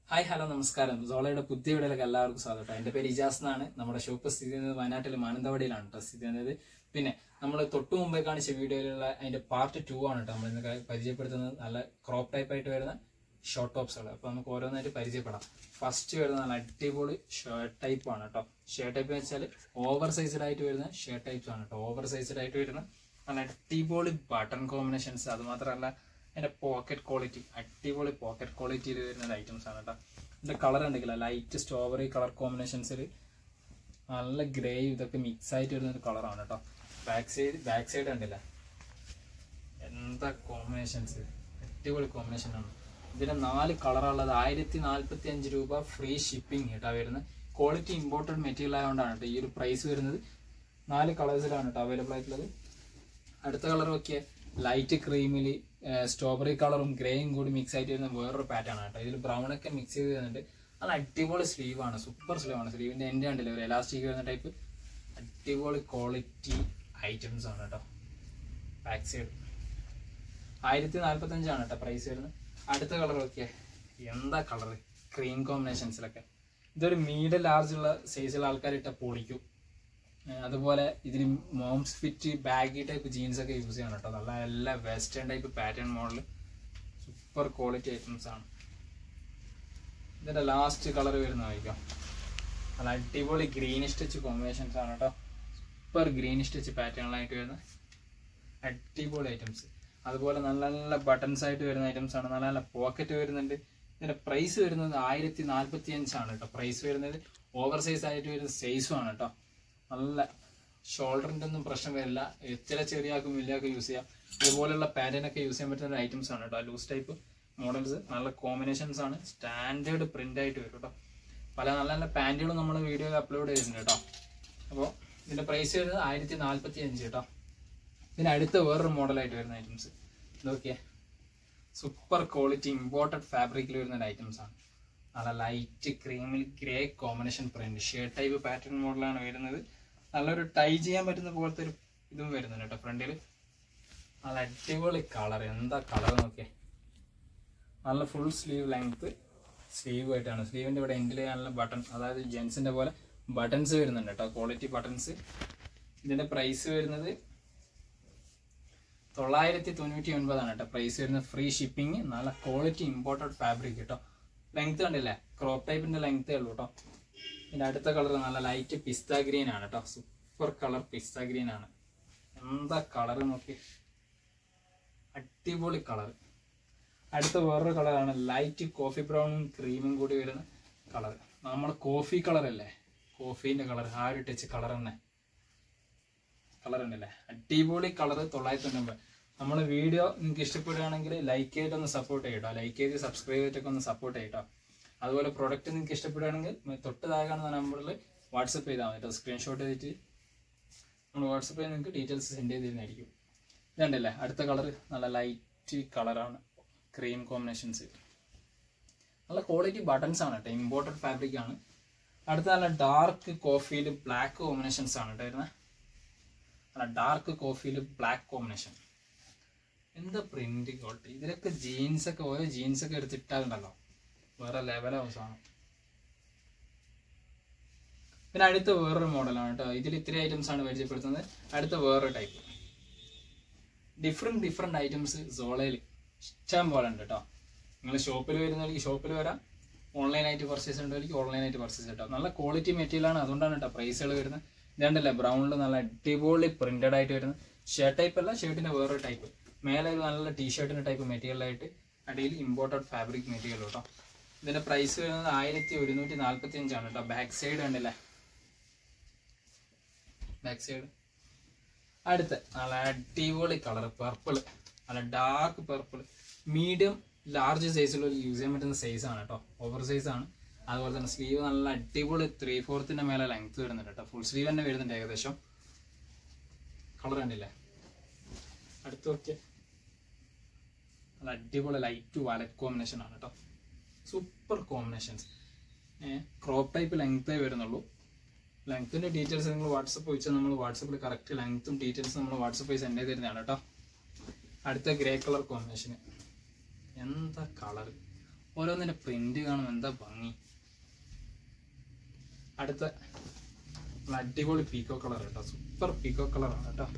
Hi, hello, namaskaram. Zola യുടെ പുതിയ വീഡിയോയിലേക്ക് എല്ലാവർക്കും സ്വാഗതം. എൻ്റെ പേര് ഇജാസ് എന്നാണ്. നമ്മുടെ ഷോപ്പ് സ്ഥിതി ചെയ്യുന്നത് വയനാട്ടിലെ മാനന്തവാടിയിലാണ് കേട്ടോ സ്ഥിതി ചെയ്യുന്നത്. പിന്നെ നമ്മൾ തൊട്ടു മുമ്പേ കാണിച്ച വീഡിയോയിലുള്ള അതിന്റെ പാർട്ട് 2 ആണ് കേട്ടോ നമ്മൾ ഇന്ന് പരിചയപ്പെടുത്തുന്നത്. നല്ല ക്രോപ്പ് ടൈപ്പ് ആയിട്ട് വരുന്ന ഷോർട്ട് ടോപ്സുകൾ. അപ്പോൾ നമുക്ക് ഓരോന്നായിട്ട് പരിചയപ്പെടാം. ഫസ്റ്റ് വരുന്ന നല്ല അടിപൊളി ഷർട്ട് ടൈപ്പ് ആണ് കേട്ടോ. ഷർട്ട് ടൈപ്പ് എന്ന് വെച്ചാൽ ഓവർ സൈസ്ഡ് ആയിട്ട് വരുന്ന ഷർട്ട് ടൈപ്സ് ആണ് കേട്ടോ. ഓവർ സൈസ്ഡ് ആയിട്ട് വരുന്ന നല്ല അടിപൊളി ബട്ടൺ കോമ്പിനേഷൻസ്. അത് മാത്രമല്ല അതിന്റെ പോക്കറ്റ് ക്വാളിറ്റി, അടിപൊളി പോക്കറ്റ് ക്വാളിറ്റിയിൽ വരുന്ന ഐറ്റംസ് ആണ് കേട്ടോ. ഇതിന്റെ കളർ ഉണ്ടെങ്കില ലൈറ്റ് സ്ട്രോബെറി കളർ കോമ്പിനേഷൻസിൽ നല്ല ഗ്രേ ഇതൊക്കെ മിക്സ് ആയിട്ട് വരുന്ന ഒരു കളറാണ് കേട്ടോ. ബാക്ക് സൈഡ് ഉണ്ടല്ല, എന്താ കോമ്പിനേഷൻസ്, അടിപൊളി കോമ്പിനേഷൻ ആണ്. ഇതിന് 4 കളറുള്ളത്. 1045 രൂപ ഫ്രീ ഷിപ്പിംഗ് കേട്ടോ വരുന്നത്. ക്വാളിറ്റി ഇമ്പോർട്ടഡ് മെറ്റീരിയൽ ആയതുകൊണ്ടാണ് കേട്ടോ ഈ ഒരു പ്രൈസ് വരുന്നത്. 4 കളേഴ്സിലാണ് കേട്ടോ അവൈലബിൾ ആയിട്ടുള്ളത്. അടുത്ത കളർ നോക്കിയാൽ ലൈറ്റ് ക്രീമിൽ സ്ട്രോബെറി കളറും ഗ്രേയും കൂടി മിക്സ് ആയിട്ട് വരുന്ന വേറൊരു പാറ്റേൺ ആണ് കേട്ടോ. ഇതിൽ ബ്രൗൺ ഒക്കെ മിക്സ് ചെയ്ത് തരുന്നുണ്ട്. നല്ല അടിപൊളി സ്ലീവ് ആണ്, സൂപ്പർ സ്ലീവ് ആണ്. സ്ലീവിന്റെ എൻഡ് കണ്ടില്ല, ഒരു എലാസ്റ്റിക് വരുന്ന ടൈപ്പ് അടിപൊളി ക്വാളിറ്റി ഐറ്റംസ് ആണ് കേട്ടോ. ബാക്ക് സൈഡ് 1045 ആണ് കേട്ടോ പ്രൈസ് വരുന്നത്. അടുത്ത കളർ നോക്കിയേ, എന്താ കളർ, ക്രീം കോമ്പിനേഷൻസിലൊക്കെ. ഇതൊരു മീഡിയം ലാർജ് ഉള്ള സൈസുള്ള ആൾക്കാർ ഇട്ട പൊളിക്കും. അതുപോലെ ഇതിന് moms fit baggy type jeans ഒക്കെ യൂസ് ചെയ്യണം കേട്ടോ. നല്ല എല്ലാ western type pattern model super quality items ആണ്. ഇതിന്റെ ലാസ്റ്റ് കളർ വരുന്ന വായിക്കാം. നല്ല അടിപൊളി ഗ്രീനിഷ് ടച്ച് കോമ്പിനേഷൻസ് ആണ് കേട്ടോ. സൂപ്പർ ഗ്രീനിഷ് ടച്ച് പാറ്റേണിലായിട്ട് വരുന്ന അടിപൊളി ഐറ്റംസ്. അതുപോലെ നല്ല നല്ല ബട്ടൺസ് ആയിട്ട് വരുന്ന ഐറ്റംസ് ആണ്. നല്ല നല്ല പോക്കറ്റ് വരുന്നുണ്ട്. ഇതിന്റെ പ്രൈസ് വരുന്നത് 1045 ആണ് കേട്ടോ പ്രൈസ് വരുന്നത്. ഓവർ സൈസ് ആയിട്ട് വരുന്ന സൈസും ആണ് കേട്ടോ. നല്ല ഷോൾഡറിന്റെ ഒന്നും പ്രശ്നം വരില്ല. എത്ര ചെറിയാക്കും വലിയാക്കും യൂസ് ചെയ്യാം. ഇതുപോലുള്ള പാറ്റേണൊക്കെ യൂസ് ചെയ്യാൻ പറ്റുന്ന ഐറ്റംസ് ആണ് കേട്ടോ. ലൂസ് ടൈപ്പ് മോഡൽസ്, നല്ല കോമ്പിനേഷൻസ് ആണ്. സ്റ്റാൻഡേർഡ് പ്രിന്റ് ആയിട്ട് വരും കേട്ടോ. പല നല്ല നല്ല പാന്റുകളും നമ്മൾ വീഡിയോയിൽ അപ്ലോഡ് ചെയ്തിട്ടുണ്ട് കേട്ടോ. അപ്പോൾ ഇതിന്റെ പ്രൈസ് വരുന്നത് 1045 കേട്ടോ. ഇതിന് അടുത്ത വേറൊരു മോഡലായിട്ട് വരുന്ന ഐറ്റംസ് നോക്കിയേ, സൂപ്പർ ക്വാളിറ്റി ഇമ്പോർട്ടഡ് ഫാബ്രിക്കിൽ വരുന്ന ഐറ്റംസ് ആണ്. നല്ല ലൈറ്റ് ക്രീമിൽ grey combination print shirt type pattern മോഡലാണ് വരുന്നത്. നല്ലൊരു ടൈ ചെയ്യാൻ പറ്റുന്ന പോലത്തെ ഒരു ഇതും വരുന്നുണ്ട് കേട്ടോ ഫ്രണ്ടിൽ. നല്ല അടിപൊളി കളർ, എന്താ കളർ നോക്കിയേ. നല്ല ഫുൾ സ്ലീവ് ലെങ്ത് സ്ലീവ് ആയിട്ടാണ്. സ്ലീവിന്റെ ഇവിടെ എൻഡിൽ നല്ല ബട്ടൺ, അതായത് ജെൻസിന്റെ പോലെ ബട്ടൺസ് വരുന്നുണ്ട് കേട്ടോ, ക്വാളിറ്റി ബട്ടൺസ്. ഇതിന്റെ പ്രൈസ് വരുന്നത് 999 ആണ് കേട്ടോ പ്രൈസ് വരുന്നത്. ഫ്രീ ഷിപ്പിംഗ്, നല്ല ക്വാളിറ്റി ഇമ്പോർട്ടഡ് ഫാബ്രിക് കേട്ടോ. ലെങ്ത് കണ്ടില്ലേ, ക്രോപ്പ് ടൈപ്പിന്റെ ലെങ്തേ ഉള്ളൂ കേട്ടോ. ഇതിന്റെ അടുത്ത കളർ നല്ല ലൈറ്റ് പിസ്ത ഗ്രീൻ ആണ് കേട്ടോ. സൂപ്പർ കളർ പിസ്ത ഗ്രീൻ ആണ്. എന്താ കളർ നോക്കി, അടിപൊളി കളർ. അടുത്ത വേറൊരു കളറാണ് ലൈറ്റ് കോഫി ബ്രൗണും ക്രീമും കൂടി വരുന്ന കളർ. നമ്മൾ കോഫി കളർ അല്ലേ, കോഫീന്റെ കളർ, ആ ഒരു ടച്ച് കളർ തന്നെ കളർ ഉണ്ടല്ലേ, അടിപൊളി കളർ. 999. നമ്മുടെ വീഡിയോ നിങ്ങൾക്ക് ഇഷ്ടപ്പെടുകയാണെങ്കിൽ ലൈക്ക് ചെയ്തിട്ടൊന്ന് സപ്പോർട്ട് ചെയ്യട്ടോ. ലൈക്ക് ചെയ്ത് സബ്സ്ക്രൈബ് ചെയ്തിട്ടൊക്കെ ഒന്ന് സപ്പോർട്ട് ചെയ്യട്ടോ. അതുപോലെ പ്രൊഡക്റ്റ് നിങ്ങൾക്ക് ഇഷ്ടപ്പെടുകയാണെങ്കിൽ തൊട്ട് താഴെ കാണുന്ന നമ്പറിൽ വാട്സപ്പ് ചെയ്താൽ മതി കേട്ടോ. സ്ക്രീൻഷോട്ട് ചെയ്തിട്ട് നമ്മൾ വാട്സപ്പ് ചെയ്ത് നിങ്ങൾക്ക് ഡീറ്റെയിൽസ് സെൻഡ് ചെയ്ത് തരുന്നതായിരിക്കും. ഇതുണ്ടല്ലേ അടുത്ത കളർ, നല്ല ലൈറ്റ് കളറാണ്, ക്രീം കോമ്പിനേഷൻസ്. നല്ല ക്വാളിറ്റി ബട്ടൺസ് ആണ് കേട്ടോ, ഇമ്പോർട്ടഡ് ഫാബ്രിക് ആണ്. അടുത്ത നല്ല ഡാർക്ക് കോഫിയിൽ ബ്ലാക്ക് കോമ്പിനേഷൻസ് ആണ് കേട്ടോ വരുന്നത്. നല്ല ഡാർക്ക് കോഫിയിൽ ബ്ലാക്ക് കോമ്പിനേഷൻ. എന്താ പ്രിന്റ് ക്വാളിറ്റി. ഇതിലൊക്കെ ജീൻസ് ഒക്കെ, ഓരോ ജീൻസ് ഒക്കെ എടുത്തിട്ടാലുണ്ടല്ലോ വേറെ ലെവലാവും സാധനം. പിന്നെ അടുത്ത വേറൊരു മോഡലാണ് കേട്ടോ. ഇതിൽ ഇത്രയും ഐറ്റംസ് ആണ് പരിചയപ്പെടുത്തുന്നത്. അടുത്ത വേറൊരു ടൈപ്പ് ഡിഫറെന്റ് ഐറ്റംസ് സോളയിൽ ഇഷ്ടം പോലെ ഉണ്ട് കേട്ടോ. നിങ്ങൾ ഷോപ്പിൽ വരുന്നവർക്ക് ഷോപ്പിൽ വരാം, ഓൺലൈനായിട്ട് പർച്ചേസ് ഉണ്ടെങ്കിൽ ഓൺലൈനായിട്ട് പർച്ചേസ് കേട്ടോ. നല്ല ക്വാളിറ്റി മെറ്റീരിയൽ ആണ്, അതുകൊണ്ടാണ് കേട്ടോ പ്രൈസുകൾ വരുന്നത്. ഇതാണ്ടല്ലേ ബ്രൗണിൽ നല്ല അടിപൊളി പ്രിന്റഡ് ആയിട്ട് വരുന്നത്. ഷർട്ട് ടൈപ്പ് അല്ല, ഷർട്ടിന്റെ വേറൊരു ടൈപ്പ്. മേലെ ഒരു നല്ല ടീഷർട്ടിന്റെ ടൈപ്പ് മെറ്റീരിയലായിട്ട്, അടിയിൽ ഇമ്പോർട്ടഡ് ഫാബ്രിക് മെറ്റീരിയൽ കേട്ടോ. ഇതിന്റെ പ്രൈസ് വരുന്നത് 1145 ആണ് കേട്ടോ. ബാക്ക് സൈഡ് കണ്ടില്ലേ, ബാക്ക് സൈഡ്. അടുത്ത നല്ല അടിപൊളി കളർ പർപ്പിൾ, നല്ല ഡാർക്ക് പർപ്പിൾ. മീഡിയം ലാർജ് സൈസിൽ യൂസ് ചെയ്യാൻ പറ്റുന്ന സൈസ് ആണ് കേട്ടോ, ഓവർ സൈസ് ആണ്. അതുപോലെ തന്നെ സ്ലീവ് നല്ല അടിപൊളി 3/4 മേലെ ലെങ്ത് വരുന്നുണ്ട് കേട്ടോ. ഫുൾ സ്ലീവ് തന്നെ വരുന്നുണ്ട് ഏകദേശം. കളർ കണ്ടില്ലേ. അടുത്ത് നോക്കിയാൽ നല്ല അടിപൊളി ലൈറ്റ് വയലറ്റ് കോമ്പിനേഷൻ ആണ് കേട്ടോ. Super combinations. ക്രോപ്പ് ടൈപ്പ് ലെങ്ത്തേ വരുന്നുള്ളൂ. ലെങ്ത്തിന്റെ ഡീറ്റെയിൽസ് നിങ്ങൾ വാട്സപ്പ് വെച്ചാൽ നമ്മൾ വാട്സപ്പിൽ കറക്റ്റ് ലെങ്ത്തും ഡീറ്റെയിൽസും നമ്മൾ വാട്സപ്പ് വഴി സെൻഡ് ചെയ്ത് തരുന്നതാണ് കേട്ടോ. അടുത്ത ഗ്രേ കളർ കോമ്പിനേഷന്, എന്താ കളർ, ഓരോന്നിൻ്റെ പ്രിന്റ് കാണും എന്താ ഭംഗി. അടുത്ത അടിപൊളി പീക്കോ കളർ കേട്ടോ, സൂപ്പർ പീക്കോ കളറാണ് കേട്ടോ.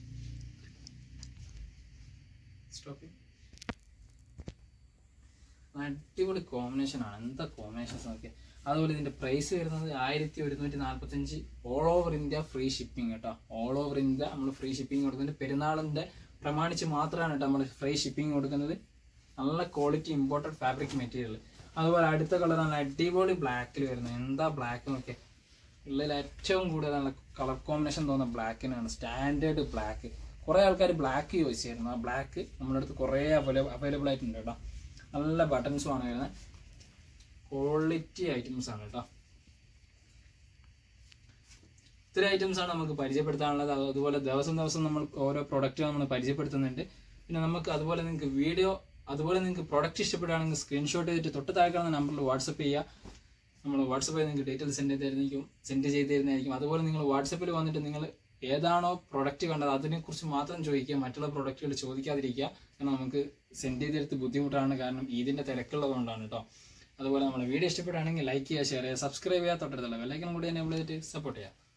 അടിപൊളി കോമ്പിനേഷൻ ആണ്, എന്താ കോമ്പിനേഷൻസ് നോക്കിയാൽ. അതുപോലെ ഇതിന്റെ പ്രൈസ് വരുന്നത് 1145 all over India free shipping കേട്ടോ. ഓൾ ഓവർ ഇന്ത്യ നമ്മൾ ഫ്രീ ഷിപ്പിംഗ് കൊടുക്കുന്നുണ്ട്. പെരുന്നാളിന്റെ പ്രമാണിച്ച് മാത്രമാണ് കേട്ടോ നമ്മൾ ഫ്രീ ഷിപ്പിംഗ് കൊടുക്കുന്നത്. നല്ല ക്വാളിറ്റി ഇമ്പോർട്ടഡ് ഫാബ്രിക് മെറ്റീരിയൽ. അതുപോലെ അടുത്ത കളറാണ് അടിപൊളി ബ്ലാക്കിൽ വരുന്നത്. എന്താ ബ്ലാക്ക് നോക്കിയാൽ, ഉള്ളിൽ ഏറ്റവും കൂടുതൽ കളർ കോമ്പിനേഷൻ തോന്നുന്ന ബ്ലാക്കിനാണ്. Standard black. കുറേ ആൾക്കാർ ബ്ലാക്ക് ചോദിച്ചായിരുന്നു. ആ ബ്ലാക്ക് നമ്മുടെ അടുത്ത് കുറേ അവൈലബിൾ ആയിട്ടുണ്ട് കേട്ടോ. നല്ല ബട്ടൺസും ആണ് വരുന്നത്. ക്വാളിറ്റി ഐറ്റംസ് ആണ് കേട്ടോ. ഇത്രയും ഐറ്റംസ് ആണ് നമുക്ക് പരിചയപ്പെടുത്താനുള്ളത്. അതുപോലെ ദിവസം നമ്മൾ ഓരോ പ്രൊഡക്റ്റ് നമ്മൾ പരിചയപ്പെടുത്തുന്നുണ്ട്. പിന്നെ നമുക്ക് അതുപോലെ നിങ്ങൾക്ക് പ്രൊഡക്റ്റ് ഇഷ്ടപ്പെടുകയാണെങ്കിൽ സ്ക്രീൻഷോട്ട് ചെയ്തിട്ട് തൊട്ട് താഴെ കാണുന്ന നമ്പറിൽ വാട്സപ്പ് ചെയ്യുക. നമ്മൾ വാട്സപ്പ് ചെയ്ത് നിങ്ങൾക്ക് ഡീറ്റെയിൽസ് സെൻഡ് ചെയ്ത് തരുന്നതായിരിക്കും. അതുപോലെ നിങ്ങൾ വാട്സപ്പിൽ വന്നിട്ട് നിങ്ങൾ ഏതാണോ പ്രൊഡക്റ്റ് കണ്ടത് അതിനെക്കുറിച്ച് മാത്രം ചോദിക്കുക, മറ്റുള്ള പ്രൊഡക്റ്റുകൾ ചോദിക്കാതിരിക്കുക. കാരണം നമുക്ക് സെൻഡ് ചെയ്തെടുത്ത് ബുദ്ധിമുട്ടാണ്, കാരണം ഇതിൻ്റെ തിരക്കുള്ളതുകൊണ്ടാണ് കേട്ടോ. അതുപോലെ നമ്മുടെ വീഡിയോ ഇഷ്ടപ്പെടുകയാണെങ്കിൽ ലൈക്ക് ചെയ്യുക, ഷെയർ ചെയ്യുക, സബ്സ്ക്രൈബ് ചെയ്യുക, തൊട്ടടുത്തുള്ള ബെല്ലൈക്കൺ കൂടി എനേബിൾ ചെയ്തിട്ട് സപ്പോർട്ട് ചെയ്യുക.